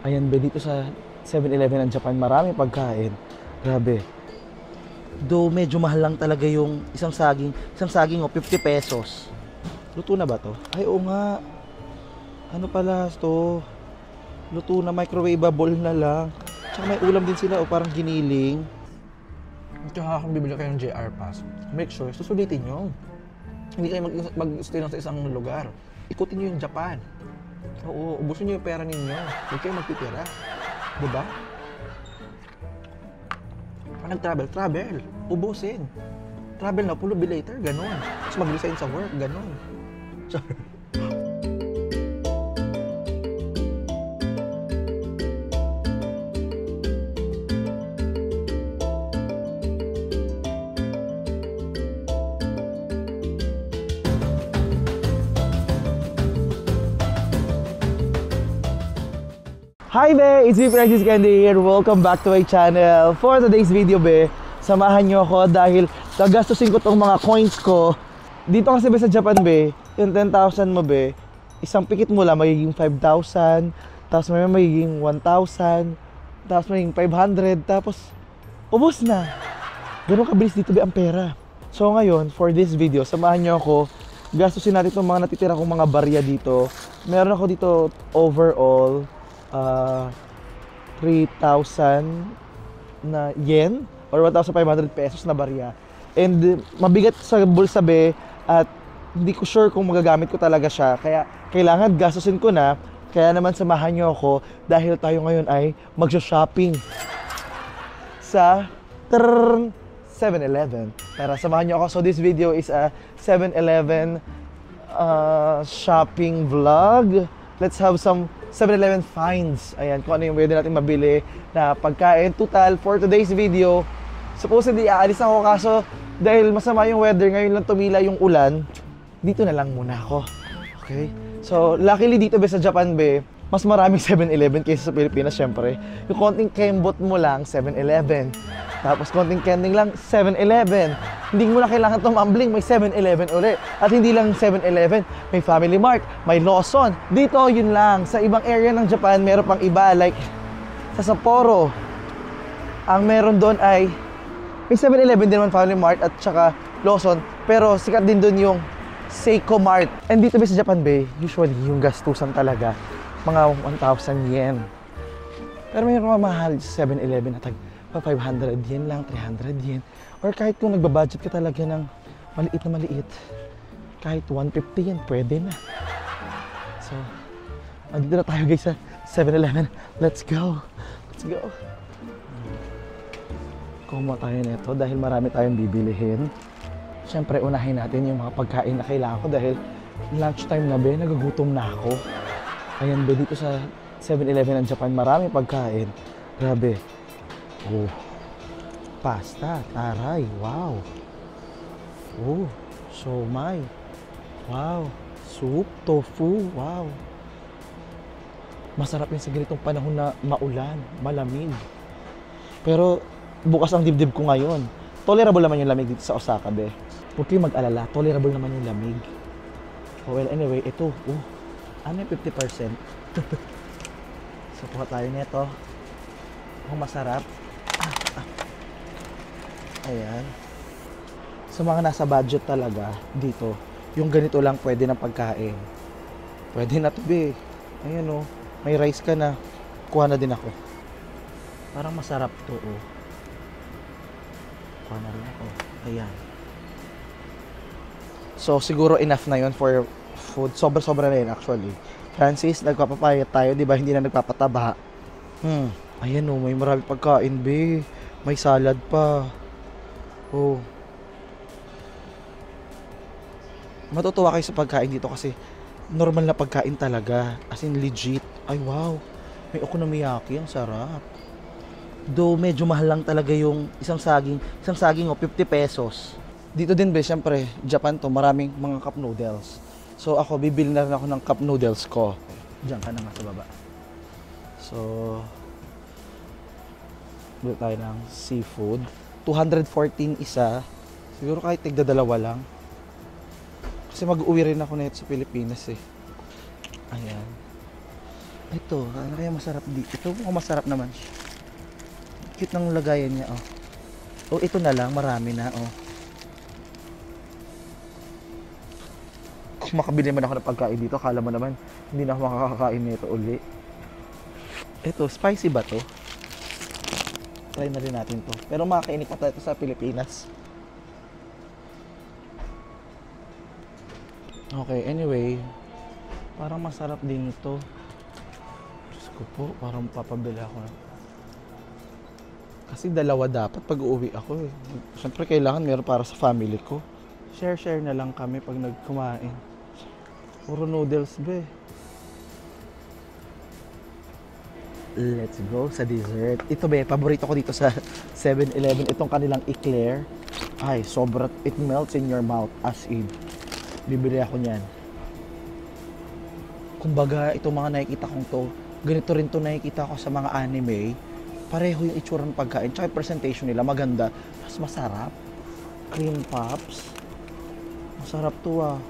Ayan be, dito sa 7-Eleven ng Japan, marami pagkain. Grabe. Though medyo mahal lang talaga yung isang saging o 50 pesos. Luto na ba to? Ay oo nga. Ano pala to? Luto na, microwaveable na lang. Tsaka may ulam din sila o parang giniling. Tsaka kung bibili kayo ng JR Pass, make sure susulitin nyo. Hindi kayo mag-stay lang sa isang lugar. Ikutin nyo yung Japan. Oo, ubusin nyo yung pera ninyo. Huwag kayo magtitira. Diba? Pag nag-travel, ubusin. Travel na, pull be later, ganun. Tapos mag-resign sa work, ganun. Hi be! It's me, Francis Candy here. Welcome back to my channel. For today's video be, samahan nyo ako dahil gagastusin ko tong mga coins ko. Dito kasi be sa Japan be, yung 10,000 mo be, isang pikit mo lang magiging 5,000, tapos may magiging 1,000, tapos magiging 500, tapos ubos na. Ganun kabilis dito be ang pera. So ngayon, for this video, samahan nyo ako. Gastusin natin itong mga natitira kong mga barya dito. Meron ako dito overall 3,000 na yen or 1,500 pesos na barya. And mabigat sa bulsa be at hindi ko sure kung magagamit ko talaga siya. Kaya kailangan gastusin ko na. Kaya naman samahan nyo ako dahil tayo ngayon ay magsha-shopping sa 7-Eleven. Tara, samahan nyo ako. So this video is a 7-Eleven shopping vlog. Let's have some 7-Eleven finds. Ayan, kung ano yung pwede natin mabili na pagkain. Total, for today's video, supposedly aalis na ako kaso dahil masama yung weather, ngayon lang tumila yung ulan, dito na lang muna ako. Okay? So, luckily dito be sa Japan be, mas maraming 7-Eleven kaysa sa Pilipinas syempre. Yung konting kembot mo lang, 7-Eleven. Tapos konting kending lang, 7-Eleven. Hindi mo na kailangan tumambling, may 7-Eleven ulit. At hindi lang 7-Eleven, may Family Mart, may Lawson. Dito, yun lang. Sa ibang area ng Japan, meron pang iba. Like, sa Sapporo, ang meron doon ay, may 7-Eleven din naman, Family Mart at saka Lawson. Pero sikat din doon yung Seiko Mart. And dito ba sa Japan be, usually yung gastusan talaga, mga 1,000 yen. Pero mayroon mga mahal sa 7-Eleven na tag 500 yen lang, 300 yen. Or kahit kung nagbabudget ka talaga ng maliit na maliit, kahit 150 yen, pwede na. So, andito na tayo guys sa 7-Eleven. Let's go! Let's go! Kumuha tayo nito dahil marami tayong bibilihin. Siyempre, unahin natin yung mga pagkain na kailangan ko dahil lunchtime na be, nagugutom na ako. Ayan be, dito sa 7-Eleven ng Japan, marami pagkain. Grabe. Oh, pasta, taray, wow. Oh, siomai, wow. Soup, tofu, wow. Masarap yun sa ganitong panahon na maulan, malamig. Pero bukas ang dibdib ko ngayon. Tolerable naman yung lamig dito sa Osaka be. Huwag kayong mag-alala, tolerable naman yung lamig. Oh, well, anyway, ito, ano yung 50%? So, kuha tayo nito. Oh, masarap. Ayan. Sa mga nasa budget talaga, dito, yung ganito lang pwede ng pagkain. Pwede na to be. Ayan may rice ka na. Kuha na din ako. Parang masarap to Kuha na rin ako. Ayan. So, siguro enough na yun for food. Sobra-sobra na yun actually. Francis, nagpapapayat tayo, di ba? Hindi na nagpapataba. Ayan may marami pagkain, be. May salad pa. Oh. Matutuwa kayo sa pagkain dito kasi normal na pagkain talaga. As in legit. Ay, wow. May okonomiyaki. Ang sarap. Though medyo mahal lang talaga yung isang saging o 50 pesos. Dito din be, syempre, Japan to, maraming mga cup noodles. So ako, bibili na rin ako ng cup noodles ko. Diyan ka na nga sa baba. So, bili tayo ng seafood. 214 isa. Siguro kahit tigda dalawa lang. Kasi mag-uwi rin ako na ito sa Pilipinas eh. Ayan. Ito, ano kaya masarap dito? Ito mukhang masarap naman siya. Cute ng lagayan niya, oh. Oh, ito na lang, marami na, oh. Kung makabili man ako ng pagkain dito, akala mo naman, hindi na ako makakakain nito uli. Ito, spicy ba to? Try na rin natin to. Pero makakainit pa tayo sa Pilipinas. Okay, anyway. Parang masarap din ito. Diyos ko po, parang papabili ako. Kasi dalawa dapat pag uuwi ako eh. Siyempre kailangan meron para sa family ko. Share na lang kami pag nagkumain. Puro noodles be. Let's go sa dessert. Ito be, paborito ko dito sa 7-Eleven. Itong kanilang eclair. Ay, sobra. It melts in your mouth as in. Bibili ako niyan. Kumbaga, itong mga nakikita kong to, ganito rin to nakikita ko sa mga anime. Pareho yung itsura ng pagkain. Tsaka yung presentation nila, maganda. Mas masarap. Cream puffs. Masarap to ah.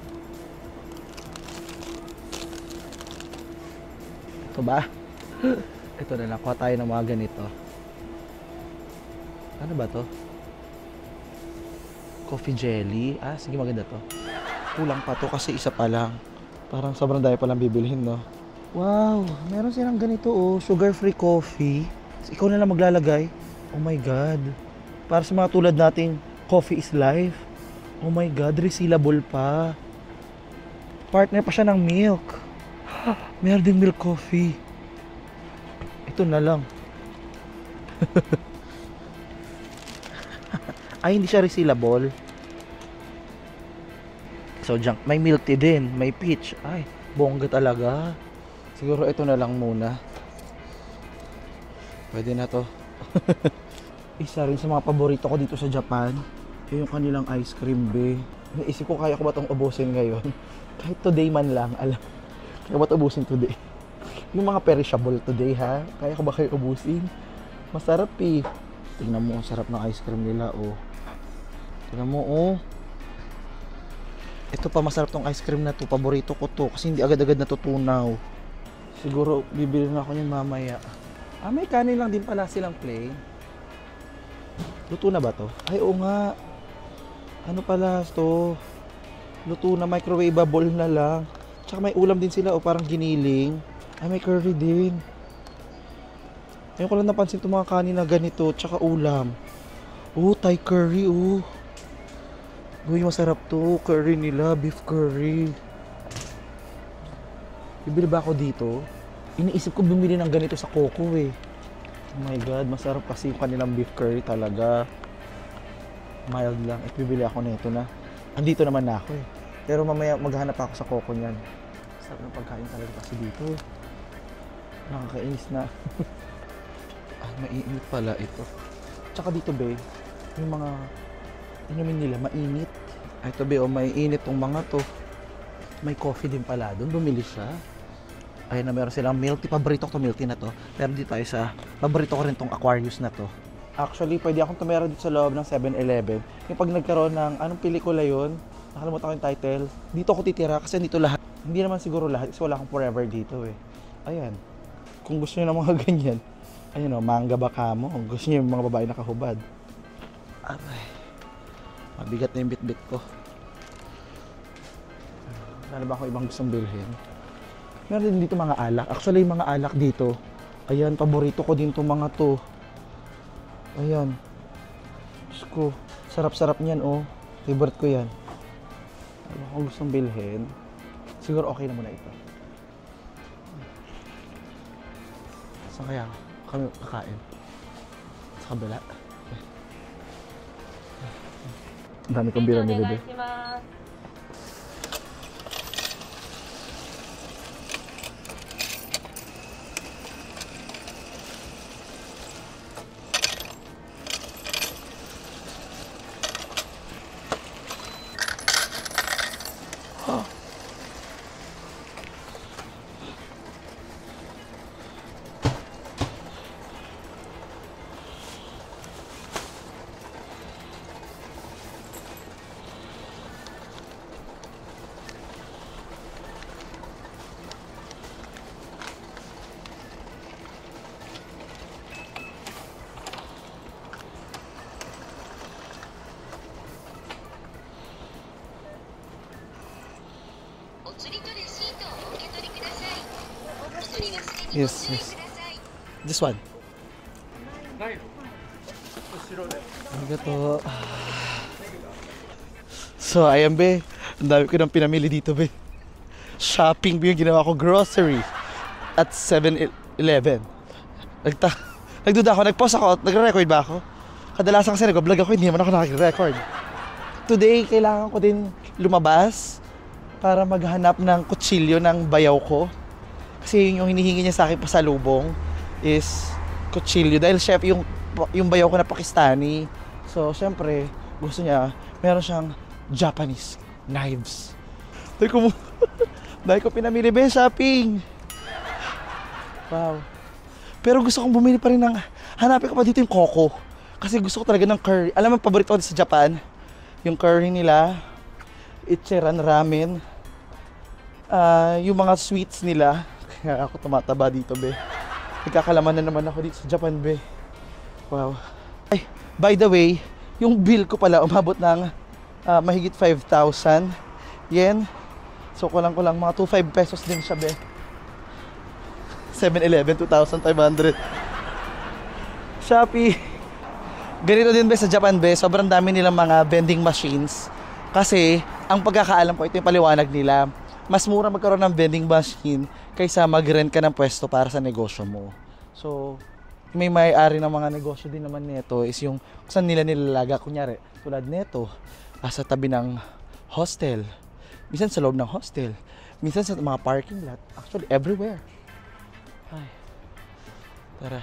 Ito ba? Ito na lang, kuha tayo ng mga ganito. Ano ba to? Coffee jelly. Ah, sige, maganda to. Kulang pa to kasi isa pa lang. Parang sobrang dami palang bibilhin, no? Wow, meron silang ganito, oh. Sugar-free coffee. Ikaw na lang maglalagay. Oh my God. Para sa mga tulad nating coffee is life. Oh my God, resealable pa. Partner pa siya ng milk. Meron din milk coffee. Ito na lang. Ay, hindi siya resealable. So, junk. May milk tea din. May peach. Ay, bongga talaga. Siguro ito na lang muna. Pwede na to. Isa rin sa mga paborito ko dito sa Japan. Yung kanilang ice cream, be. Naisip ko, kaya ko ba itong ubusin ngayon? Kahit today man lang, alam. Kaya ba ito ubusin today? Yung mga perishable today, ha? Kaya ko ba kayo ubusin? Masarap, eh. Tingnan mo, ang sarap ng ice cream nila, oh. Tingnan mo, oh. Ito pa, masarap tong ice cream na to. Paborito ko to. Kasi hindi agad-agad natutunaw. Siguro, bibili na ako niyan mamaya. Ah, may kanin lang din pala silang plain. Luto na ba to? Ay, oo nga. Ano pala to? Luto na, microwavable na lang. Tsaka may ulam din sila, o parang giniling. Ay, may curry din. Ayun ko lang napansin itong mga kanin na ganito, tsaka ulam. Oh, Thai curry, oh. Uy, masarap to. Curry nila, beef curry. Bibili ba ako dito? Iniisip ko bumili ng ganito sa Coco, eh. Oh my God, masarap kasi yung kanilang beef curry talaga. Mild lang. At bibili ako nito na. Andito naman na ako, eh. Pero mamaya maghanap ako sa Coco niyan. Sarap ng pagkain talaga kasi dito. Nakakainis na. Ah, mainit pala ito. Tsaka dito, be, yung mga inumin nila, mainit. Ay, ito, be, oh, may init tong mga to. May coffee din pala doon. Bumili siya. Ayun na, meron silang milk tea. Paborito ko to milk tea na to. Pero dito tayo sa, paborito ko rin tong Aquarius na to. Actually, pwede akong tumira dito sa loob ng 7-Eleven. Yung pag nagkaroon ng, anong pelikula yun? Nakalimutan ko yung title. Dito ako titira kasi dito lahat. Hindi naman siguro lahat kasi wala akong forever dito, eh. Ayan. Kung gusto niyo ng mga ganyan, ayun o, manga baka mo. Kung gusto niyo yung mga babae nakahubad. Aray. Mabigat na yung bit-bit ko. Wala ba akong ibang gustong bilhin? Meron din dito mga alak. Actually, yung mga alak dito, ayan, paborito ko din itong mga to. Ayan. Diyos ko, sarap-sarap niyan, oh. Favorite ko yan. Wala akong gustong bilhin. Siguro okay na muna ito. Saan kaya kami kakain? Sa kabila. Ang dami kong bira ni Bebe. Yes, yes. This one. Arigato. So, ayan be. Ang dami ko nang pinamili dito be. Shopping be yung ginawa ko. Grocery. At 7-Eleven. Nagduda ako. Nag-pause ako. Nag-record ba ako? Kadalasan kasi nag-vlog ako. Hindi naman ako nakag-record. Today, kailangan ko din lumabas para maghanap ng kutsilyo ng bayaw ko. Kasi yung hinihingi niya sa akin pasalubong is kutsilyo. Dahil chef, yung bayaw ko na Pakistani. So, syempre, gusto niya, meron siyang Japanese knives. Dahil ko pinamili ba shopping. Wow. Pero gusto kong bumili pa rin ng, hanapin ko pa dito yung Coco. Kasi gusto ko talaga ng curry. Alam mo, paborito ko sa Japan. Yung curry nila, Ichiran ramen. Yung mga sweets nila. Kaya ako tumataba dito, be. Nagkakalaman na naman ako dito sa Japan, be. Wow. Ay, by the way, yung bill ko pala umabot ng mahigit 5,000 yen. So, kulang-kulang mga 25 pesos din siya, be. 7-Eleven, 2,500. Shopee. Ganito din, be, sa Japan, be. Sobrang dami nilang mga vending machines. Kasi, ang pagkakaalam ko, ito yung paliwanag nila. Mas mura magkaroon ng vending machine kaysa mag-rent ka ng pwesto para sa negosyo mo. So, may may-ari ng mga negosyo din naman nito is yung kung saan nila nilalaga. Kunyari, tulad nito, sa tabi ng hostel. Minsan sa loob ng hostel. Minsan sa mga parking lot. Actually, everywhere. Ay. Tara.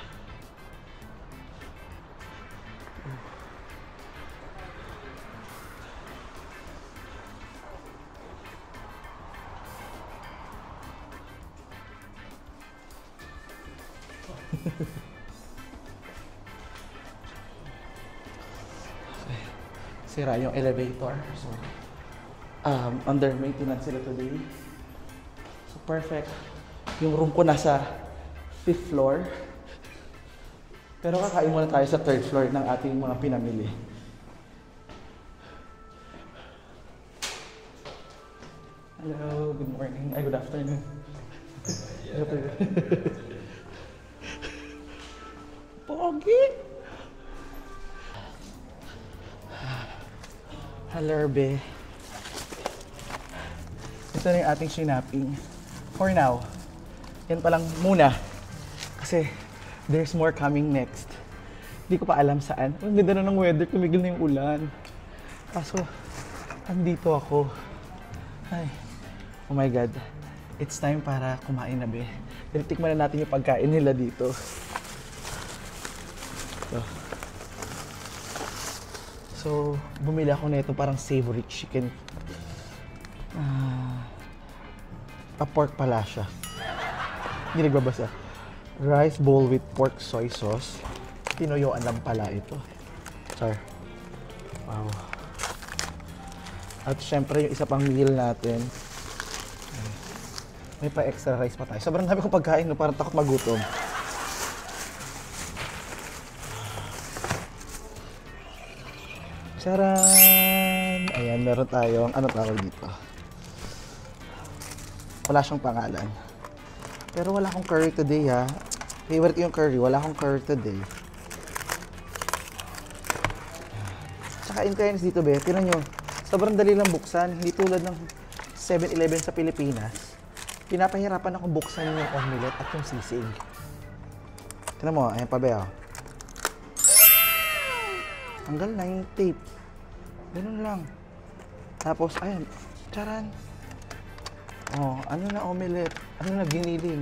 Sira yung elevator. So, under maintenance sila today. So, perfect. Yung room ko nasa 5th floor. Pero kakain muna tayo sa 3rd floor ng ating mga pinamili. Hello, good morning. Ay, good afternoon. Pogi! Hello, be. Ito na yung ating shinaping. For now, yan pa lang muna. Kasi, there's more coming next. Hindi ko pa alam saan. Ang ganda na ng weather, tumigil na yung ulan. Kaso, andito ako. Ay, oh my God. It's time para kumain na, be. Tikman na natin yung pagkain nila dito. So, bumili ako na ito parang savory chicken. A pork pala siya. Hindi nagbabasa. Rice bowl with pork soy sauce. Tinoyoan lang pala ito. Char. Wow. At syempre yung isa pang meal natin. May pa extra rice pa tayo. Sobrang dami kong pagkain, no? Parang takot magutom. Charan! Ayan, meron tayong, ano tawag dito? Wala siyang pangalan. Pero wala akong curry today, ha? Favorite yung curry, wala akong curry today. Tsaka in fairness dito, be, tinan nyo, sobrang dali lang buksan. Hindi tulad ng 7-Eleven sa Pilipinas. Pinapahirapan akong buksan yung omelette at yung sisig. Tinan mo, ayan pa, be, oh. Tanggal na yung tape. Ganun lang. Tapos, ayun. Charan. Oh, ano na omelette? Ano na giniling?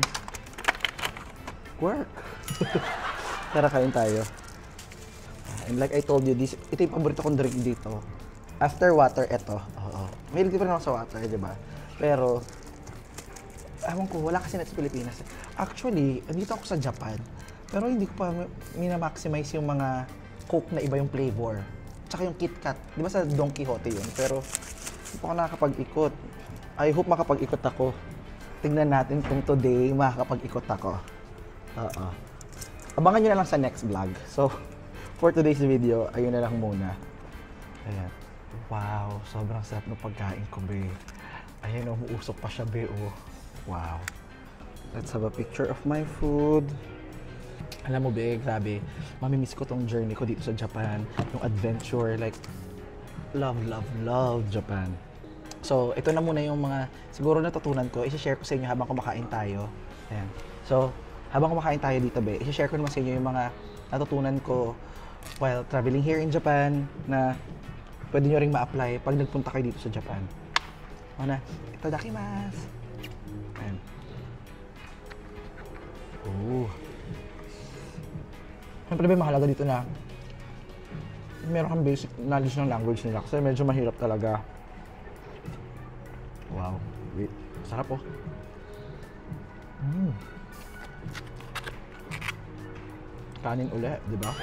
Work. Tara, kain tayo. And like I told you, ito yung paborito kong drink dito. After water, ito. Oo. May hindi pa rin ako sa water, di ba? Pero, ewan ko, wala kasi na sa Pilipinas. Actually, andito ako sa Japan. Pero hindi ko pa minamaximize yung mga Coke na iba yung flavor. Tsaka yung KitKat. Di ba sa Don Quixote yun? Pero hindi pa ako nakakapag-ikot. I hope makapag-ikot ako. Tingnan natin kung today makakapag-ikot ako. Oo. Abangan nyo na lang sa next vlog. So, for today's video, ayun na lang muna. Ayan. Wow, sobrang sarap ng pagkain ko, be. Ayan, umuusok pa siya, be. Oh. Wow. Let's have a picture of my food. Alam mo, be, grabe. Mamimiss ko tong journey ko dito sa Japan. Yung adventure, like, love Japan. So, ito na muna yung mga siguro natutunan ko. I-share ko sa inyo habang kumakain tayo. Ayan. So, habang kumakain tayo dito, be, i-share ko naman sa inyo yung mga natutunan ko while traveling here in Japan na pwede nyo ring ma-apply pag nagpunta kayo dito sa Japan. Ano na? Itadakimasu! Ayan. Oh. Siyempre ba mahalaga dito na meron kang basic knowledge ng language nila kasi medyo mahirap talaga. Wow. Wait. Sarap oh. Kanin ulit, di ba?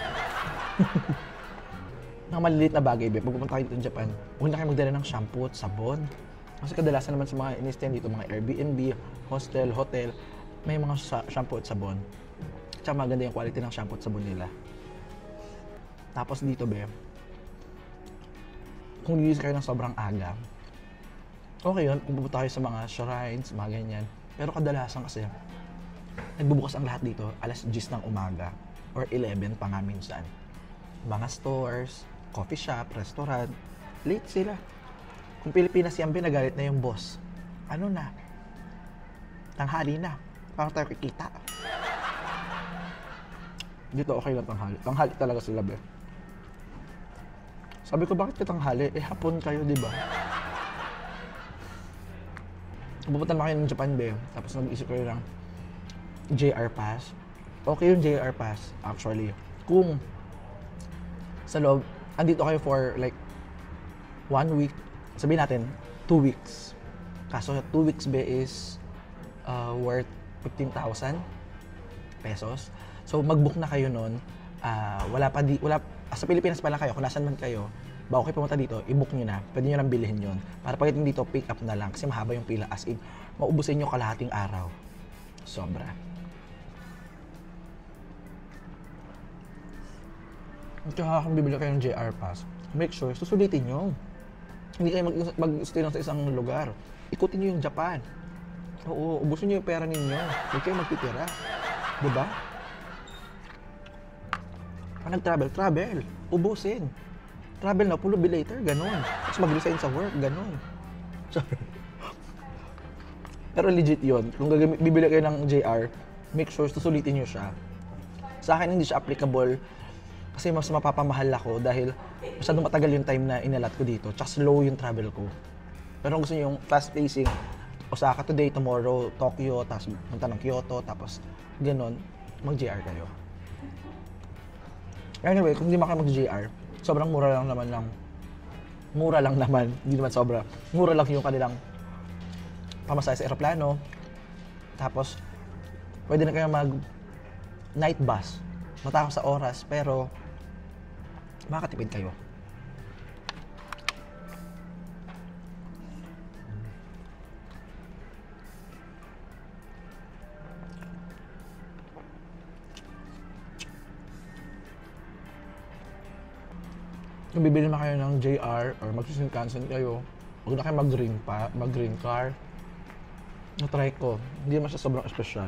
Mga maliliit na bagay, pag pupunta kayo dito sa Japan, huwag na kayo magdala ng shampoo at sabon. Kasi kadalasan naman sa mga in-stay dito, mga Airbnb, hostel, hotel, may mga shampoo at sabon. Tsaka maganda yung quality ng shampoo at sabon nila. Tapos dito, kung gigising kayo ng sobrang aga, okay yun, kung pupunta kayo sa mga shrines, mga ganyan. Pero kadalasan kasi, nagbubukas ang lahat dito, alas 10 ng umaga, or 11 pa nga minsan. Mga stores, coffee shop, restaurant, late sila. Kung Pilipinas yan, nagalit na yung boss. Ano na? Tanghali na. Parang tayo kikita. Dito okay lang tanghali. Tanghali talaga sila, be. Sabi ko, bakit ka tanghali? Eh, hapon kayo, di ba? Pupunta na kayo ng Japan, be. Tapos nag-isip kayo ng JR Pass. Okay yung JR Pass, actually. Kung sa loob, andito kayo for like 1 week, sabihin natin, 2 weeks. Kaso 2 weeks be is worth 15,000 pesos. So mag-book na kayo nun. Sa Pilipinas pa lang kayo, kung nasan man kayo, bago kayo pumunta dito, i-book nyo na. Pwede nyo nang bilhin yun. Para pagdating dito, pick up na lang. Kasi mahaba yung pila. As in, maubusin nyo kalahating araw. Sobra. Tsaka kung bibili kayo ng JR Pass, make sure, susulitin nyo. Hindi kayo mag-stay lang sa isang lugar. Ikutin nyo yung Japan. Oo, ubusin nyo yung pera ninyo. Huwag kayo magtitira. Diba? Pag nag-travel, ubusin. Travel na, pull be later, ganun. Tapos mag-resign sa work, ganun. Pero legit yun. Kung bibili kayo ng JR, make sure, susulitin nyo siya. Sa akin, hindi siya applicable kasi mas mapapamahal ako dahil masyadong matagal yung time na inalat ko dito. Tsaka slow yung travel ko. Pero kung gusto nyo yung fast-pacing, Osaka today, tomorrow, Tokyo, tapos punta ng Kyoto, tapos ganun, mag-JR kayo. Anyway, kung hindi maka mag-JR, sobrang mura lang naman, hindi naman sobra. Mura lang yung kanilang pamasahe sa eroplano. Tapos, pwede na kayo mag-night bus. Matakaw sa oras, pero makakatipid kayo. Kung bibili na kayo ng JR or mag-Shinkansen kayo, huwag na kayo mag-green car. Na-try ko, hindi naman siya sobrang espesyal.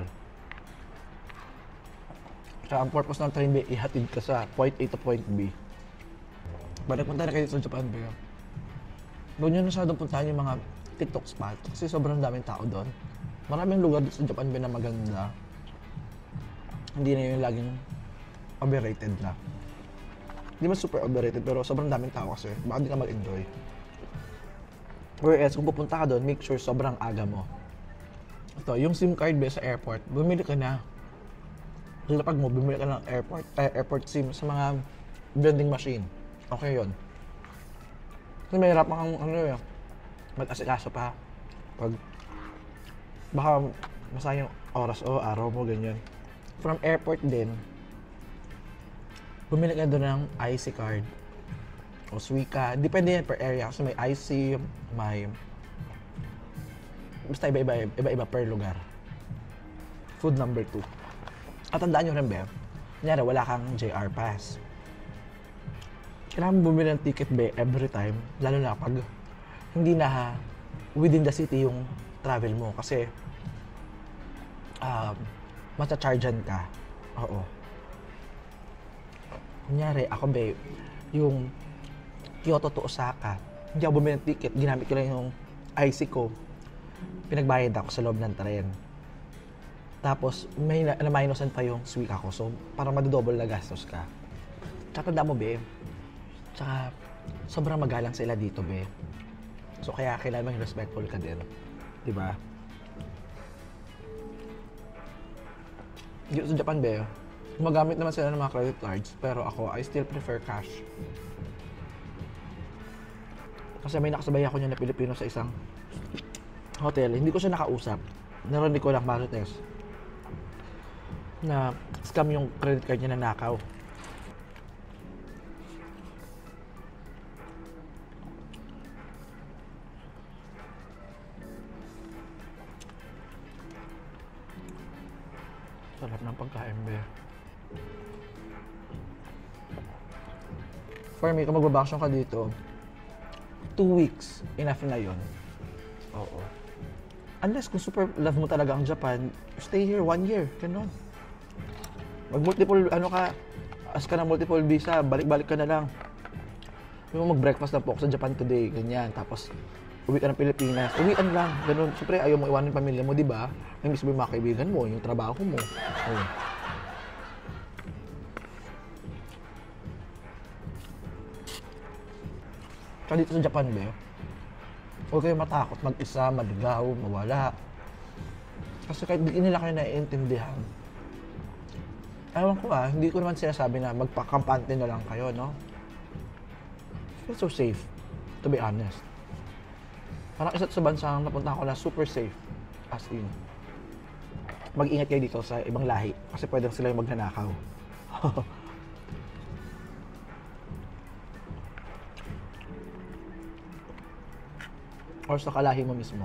Kaya ang purpose ng train bay, ihatid ka sa point A to point B. Pag nagpunta na kayo sa Japan, doon nyo nasyadong puntahan yung mga TikTok spot kasi sobrang daming tao doon. Maraming lugar dito sa Japan na maganda. Hindi na yung laging overrated na. Hindi man super overrated pero sobrang daming tao kasi baka di ka mag-enjoy. Whereas kung pupunta ka doon, make sure sobrang aga mo. Ito, yung SIM card sa airport, bumili ka na. Lapag mo, bumili ka ng airport SIM sa mga vending machine. Okay yun. Kasi mahirap kang mag-asikaso pa. Pag baka masayang oras o araw mo, ganyan. From airport din, bumili ka doon ng IC card o Suica. Depende yan per area kasi may IC, may basta iba-iba per lugar. Food number 2. At tandaan nyo rin, kunyari wala kang JR Pass. Kailangan mo bumili ng ticket every time, lalo na pag hindi na within the city yung travel mo. Kasi matcha-chargean ka. Oo. Kunyari, ako be, yung Kyoto to Osaka, hindi ako bumili ng ticket, ginamit ko lang yung IC ko. Pinagbayad ako sa loob ng tren. Tapos, may na-minusan pa yung Suica ko. So, parang madodouble na gastos ka. Tsaka tanda mo, be. Tsaka, sobrang magalang sila dito, be. So, kaya kailangan maging respectful ka din. Diba? Dito sa Japan, be, gumagamit naman sila ng mga credit cards. Pero ako, I still prefer cash. Kasi may nakasabay ako niya na Pilipino sa isang hotel. Hindi ko siya nakausap. Narinig ko lang marites na scam yung credit card niya na nakaw. Sarap ng pagkain, be. For me, kung magbabakasyon ka dito, 2 weeks, enough na yun. Oo. Unless kung super love mo talaga ang Japan, stay here 1 year, ganun. Mag-multiple, as ka ng multiple visa, balik-balik ka na lang. Yung mag-breakfast na po ako sa Japan today, ganyan. Tapos, uwi ka ng Pilipinas, uwian lang, ganun. Siyempre, ayaw mo iwanan yung pamilya mo, di ba? May miss mo yung mga kaibigan mo, yung trabaho mo. Ayun. Tsaka dito sa Japan, be, huwag kayo matakot mag-isa, maligaw, mawala. Kasi kahit di nila kayo naiintindihan. Ewan ko hindi ko naman sinasabi na magpakampante na lang kayo, no? I feel so safe, to be honest. Parang isa sa bansang napunta ko na super safe, as in. Mag-ingat kayo dito sa ibang lahi, kasi pwede sila yung magnanakaw. Or sa kalahi mo mismo.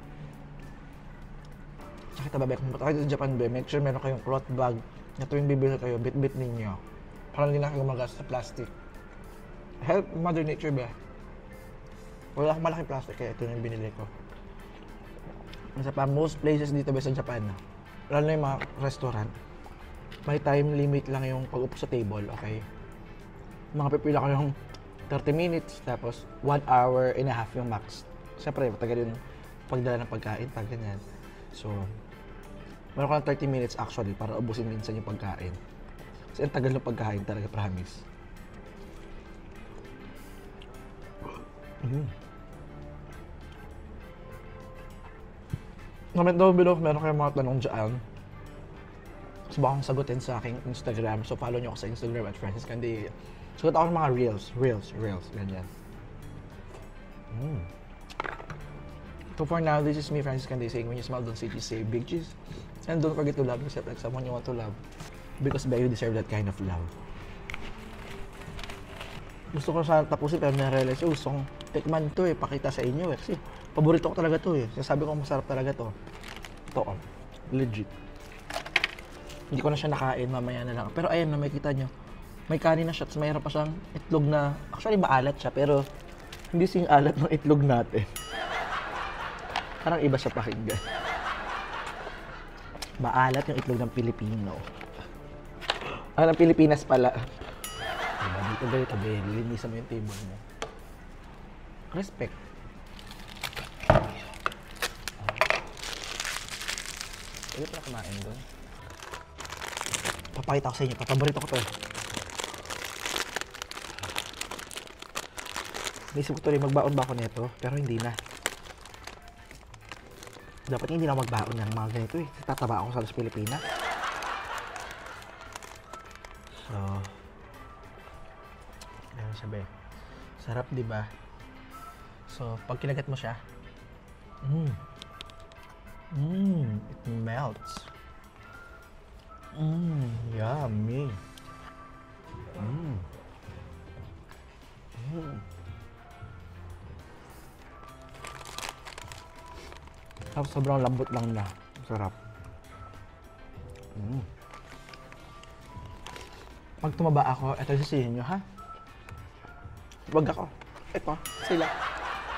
Tsaka tababay, kung punta kayo sa Japan, be, make sure meron kayong cloth bag na tuwing bibili kayo, bit-bit ninyo. Para hindi na kayo gumagas sa plastic. Help Mother Nature, be. Wala akong malaking plastic, kaya ito yung binili ko. Isa pa, most places dito be sa Japan, lalo na yung mga restaurant, may time limit lang yung pag-upo sa table, okay? Mga pipila ko yung 30 minutes, tapos 1 hour and a half yung max. Siyempre, matagal yung pagdala ng pagkain, pag ganyan. So, meron ka ng 30 minutes actually para ubusin minsan yung pagkain. Kasi ang tagal ng pagkain talaga, promise. Comment down below kung meron kayong mga tanong dyan. Subukan kong sagutin sa aking Instagram. So, follow nyo ako sa Instagram at Francis Candela. Sagot ako ng mga reels, ganyan. So for now, this is me, Francis Candela, saying when you smile, don't say cheese, say big cheese. And don't forget to love yourself like someone you want to love. Because you deserve that kind of love. Gusto ko sana tapusin pero na-realize, gusto kong tikman to pakita sa inyo kasi paborito ko talaga to Sabi ko masarap talaga to. Ito legit. Hindi ko na siya nakain, mamaya na lang. Pero ayan na, makikita nyo. May kanin na siya, tapos mayroon pa siyang itlog na, actually maalat siya, pero hindi sing alat ng itlog natin. Parang iba siya pakinggan. Maalat yung itlog ng Pilipino. Ng Pilipinas pala. Diba, dito ganito, linisan mo yung table mo. Respect. Pwede pala kumain doon. Papakita ko sa inyo, paborito ko to Naisip ko tuloy magbaon ba ako nito, pero hindi na. Dapat hindi na magbaon ng mga ganito Tataba ako sa Pilipinas. So, ano sabi? Sarap, di ba? So, pag kinagat mo siya, it melts. Yummy. Tapos sobrang lambot lang na. Sarap. Pag tumaba ako, eto sisihin nyo, ha? Wag ako. Eto, sila.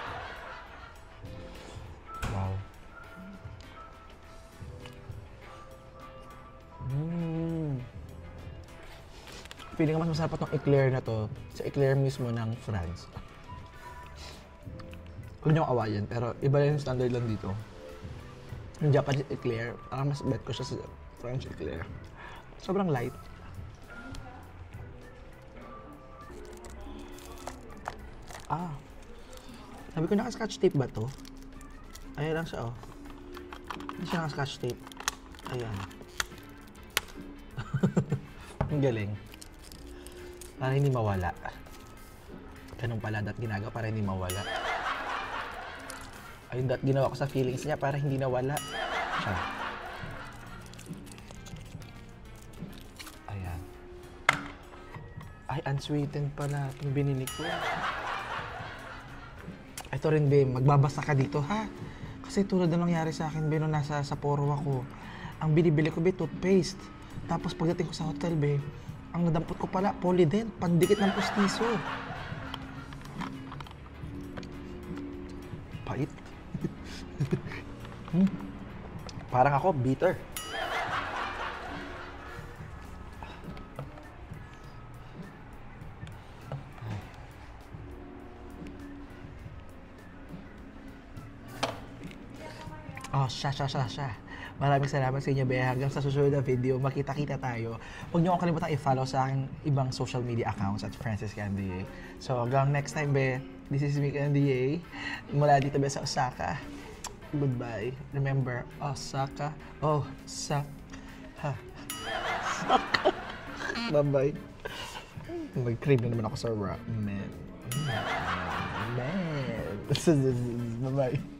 Wow. Feeling ko mas masarap pa itong eclair na to sa eclair mismo ng France. Huwag niyong awayan, pero iba rin yung standard lang dito. Yung Japanese eclair, parang mas bet ko siya sa French eclair. Sobrang light. Sabi ko, naka-scotch tape ba to? Ayan lang siya, oh. Hindi siya naka-scotch tape. Ayan. Ang galing. Para hindi mawala. Ganun pala dat ginagawa para hindi mawala. Ayun dat ginawa ko sa feelings niya para hindi nawala. Siya. Ayan. Ay, unsweetened pala itong binili ko. Ito rin, be, magbabasa ka dito, ha? Kasi tulad na nangyari sa akin, be, nung nasa Sapporo ako. Ang binibili ko, be, toothpaste. Tapos pagdating ko sa hotel, be, ang nadampot ko pala, Polident, pandikit ng pustiso. Pait. Parang ako, bitter. Oh, siya. Maraming salamat sa inyo, be. Hanggang sa susunod na video, makita-kita tayo. Huwag niyo akong kalimutan i-follow sa aking ibang social media accounts at Francis Candia. So, hanggang next time, be. This is me, Candia. Mula dito, be, sa Osaka. Goodbye. Remember, Osaka. Osaka. Bye-bye. Nag-crave na naman ako sa ramen. Man. Bye-bye.